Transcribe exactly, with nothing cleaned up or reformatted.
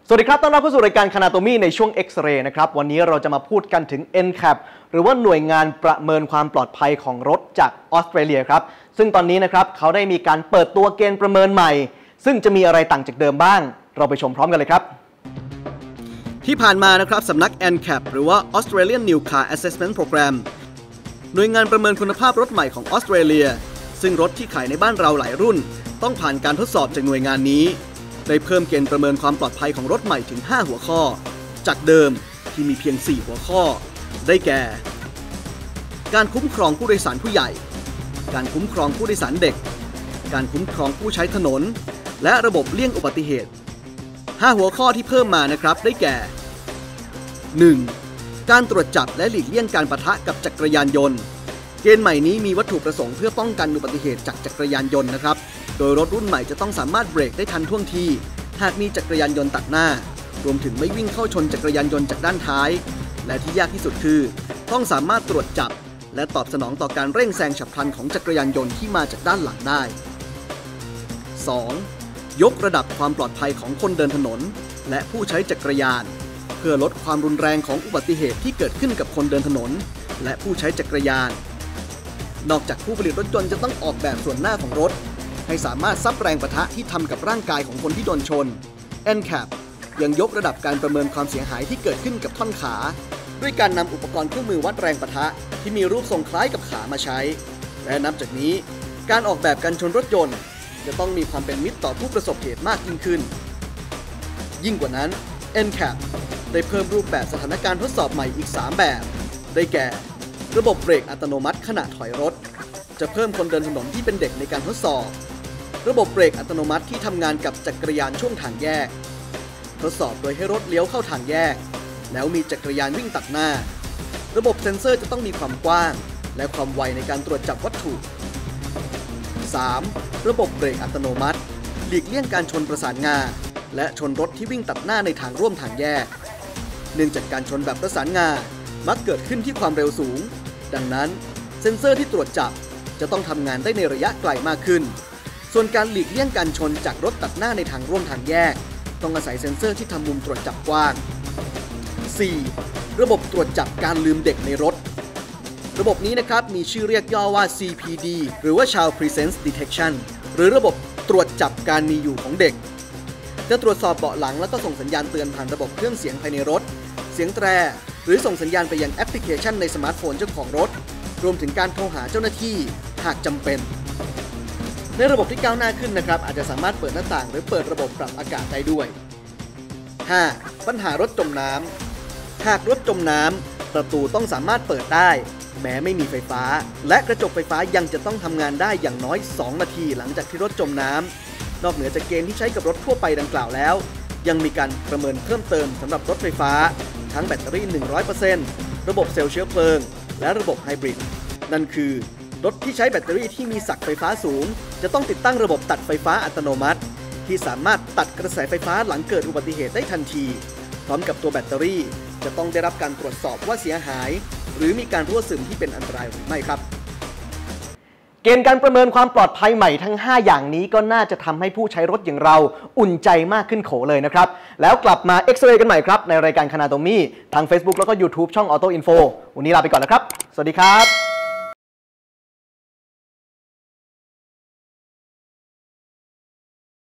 สวัสดีครับต้อนรับเข้าสู่รายการคานาโตมีในช่วงเอ็กซเรย์นะครับวันนี้เราจะมาพูดกันถึง เอ็น แคป หรือว่าหน่วยงานประเมินความปลอดภัยของรถจากออสเตรเลียครับซึ่งตอนนี้นะครับเขาได้มีการเปิดตัวเกณฑ์ประเมินใหม่ซึ่งจะมีอะไรต่างจากเดิมบ้างเราไปชมพร้อมกันเลยครับที่ผ่านมานะครับสำนัก เอ็น แคป หรือว่า Australian New Car Assessment Program หน่วยงานประเมินคุณภาพรถใหม่ของออสเตรเลียซึ่งรถที่ขายในบ้านเราหลายรุ่นต้องผ่านการทดสอบจากหน่วยงานนี้ได้เพิ่มเกณฑ์ประเมินความปลอดภัยของรถใหม่ถึงห้าหัวข้อจากเดิมที่มีเพียงสี่หัวข้อได้แก่การคุ้มครองผู้โดยสารผู้ใหญ่การคุ้มครองผู้โดยสารเด็กการคุ้มครองผู้ใช้ถนนและระบบเลี่ยงอุบัติเหตุห้าหัวข้อที่เพิ่มมานะครับได้แก่ หนึ่ง. การตรวจจับและหลีกเลี่ยงการปะทะกับจักรยานยนต์เกณฑ์ใหม่นี้มีวัตถุประสงค์เพื่อป้องกันอุบัติเหตุจากจักรยานยนต์นะครับโดยรถรุ่นใหม่จะต้องสามารถเบรกได้ทันท่วงทีหากมีจักรยานยนต์ตัดหน้ารวมถึงไม่วิ่งเข้าชนจักรยานยนต์จากด้านท้ายและที่ยากที่สุดคือต้องสามารถตรวจจับและตอบสนองต่อการเร่งแซงฉับพลันของจักรยานยนต์ที่มาจากด้านหลังได้ สอง. ยกระดับความปลอดภัยของคนเดินถนนและผู้ใช้จักรยานเพื่อลดความรุนแรงของอุบัติเหตุที่เกิดขึ้นกับคนเดินถนนและผู้ใช้จักรยานนอกจากผู้ผลิตรถยนต์จะต้องออกแบบส่วนหน้าของรถให้สามารถซับแรงปะทะที่ทำกับร่างกายของคนที่โดนชน เอ็น แคป ยังยกระดับการประเมินความเสียหายที่เกิดขึ้นกับท่อนขาด้วยการนำอุปกรณ์เครื่องมือวัดแรงปะทะที่มีรูปทรงคล้ายกับขามาใช้และนับจากนี้การออกแบบการชนรถยนต์จะต้องมีความเป็นมิตรต่อผู้ประสบเหตุมากยิ่งขึ้นยิ่งกว่านั้น เอ็น แคป ได้เพิ่มรูปแบบสถานการณ์ทดสอบใหม่อีกสามแบบได้แก่ระบบเบรกอัตโนมัติขณะถอยรถจะเพิ่มคนเดินถนนที่เป็นเด็กในการทดสอบระบบเบรกอัตโนมัติที่ทำงานกับจักรยานช่วงทางแยกทดสอบโดยให้รถเลี้ยวเข้าทางแยกแล้วมีจักรยานวิ่งตัดหน้าระบบเซ็นเซอร์จะต้องมีความกว้างและความไวในการตรวจจับวัตถุ สาม. ระบบเบรกอัตโนมัติหลีกเลี่ยงการชนประสานงาและชนรถที่วิ่งตัดหน้าในทางร่วมทางแยกเนื่องจากการชนแบบประสานงามักเกิดขึ้นที่ความเร็วสูงดังนั้นเซ็นเซอร์ที่ตรวจจับจะต้องทำงานได้ในระยะไกลมากขึ้นส่วนการหลีกเลี่ยงการชนจากรถตัดหน้าในทางร่วมทางแยกต้องอาศัยเซ็นเซอร์ที่ทำมุมตรวจจับกว้าง สี่. ระบบตรวจจับการลืมเด็กในรถระบบนี้นะครับมีชื่อเรียกย่อว่า ซี พี ดี หรือว่า Child Presence Detection หรือระบบตรวจจับการมีอยู่ของเด็กจะตรวจสอบเบาะหลังแล้วก็ส่งสัญญาณเตือนผ่านระบบเครื่องเสียงภายในรถเสียงแตรหรือส่งสัญญาณไปยังแอปพลิเคชันในสมาร์ทโฟนเจ้าของรถรวมถึงการโทรหาเจ้าหน้าที่หากจำเป็นในระบบที่ก้าวหน้าขึ้นนะครับอาจจะสามารถเปิดหน้าต่างหรือเปิดระบบปรับอากาศได้ด้วย ห้า. ปัญหารถจมน้ำหากรถจมน้ำประตูต้องสามารถเปิดได้แม้ไม่มีไฟฟ้าและกระจกไฟฟ้ายังจะต้องทำงานได้อย่างน้อยสองนาทีหลังจากที่รถจมน้ำนอกเหนือจากเกณฑ์ที่ใช้กับรถทั่วไปดังกล่าวแล้วยังมีการประเมินเพิ่มเติมสำหรับรถไฟฟ้าทั้งแบตเตอรี่ หนึ่งร้อยเปอร์เซ็นต์ ระบบเซลล์เชื้อเพลิงและระบบไฮบริดนั่นคือรถที่ใช้แบตเตอรี่ที่มีศักย์ไฟฟ้าสูงจะต้องติดตั้งระบบตัดไฟฟ้าอัตโนมัติที่สามารถตัดกระแสไฟฟ้าหลังเกิดอุบัติเหตุได้ทันทีพร้อมกับตัวแบตเตอรี่จะต้องได้รับการตรวจสอบว่าเสียหายหรือมีการรั่วซึมที่เป็นอันตรายหรือไม่ครับเกณฑ์การประเมินความปลอดภัยใหม่ทั้งห้าอย่างนี้ก็น่าจะทำให้ผู้ใช้รถอย่างเราอุ่นใจมากขึ้นโขเลยนะครับแล้วกลับมาเอ็กซเรย์กันใหม่ครับในรายการคานาโตมีทาง Facebook แล้วก็ YouTube ช่อง Auto Info วันนี้ลาไปก่อนนะครับสวัสดีครับ